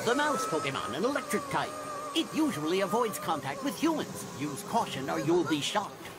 The mouse Pokemon, an electric type. It usually avoids contact with humans. Use caution or you'll be shocked.